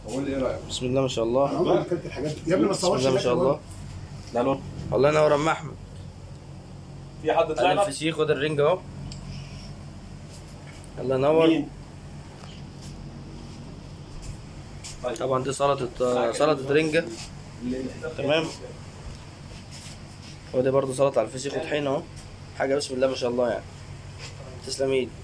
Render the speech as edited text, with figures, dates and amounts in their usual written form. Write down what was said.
قول لي ايه رايك؟ بسم الله ما شاء الله. انا عمري ما اكلت الحاجات دي يا ابني، ما بسم تصورش الله ما شاء الله. ده لون. الله ينور يا عم احمد. في حد طلع لك؟ الفسيخ وده الرنج اهو. الله ينور. مين؟ طبعا دي سلطة رنجة. تمام. ودي برضه سلطة على الفسيخ وطحينة اهو. حاجة بسم الله ما شاء الله يعني. تسلم ايدك.